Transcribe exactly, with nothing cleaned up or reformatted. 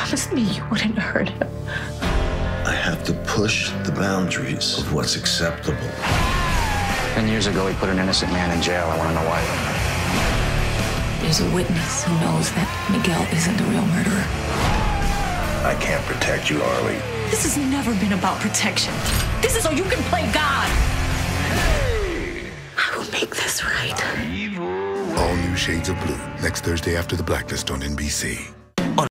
promised me you wouldn't hurt him. I have to push the boundaries of what's acceptable. Ten years ago, he put an innocent man in jail. I want to know why. There's a witness who knows that Miguel isn't the real murderer. I can't protect you, Harley. This has never been about protection. This is so you can play God. I will make this right. All new Shades of Blue, next Thursday after The Blacklist on N B C.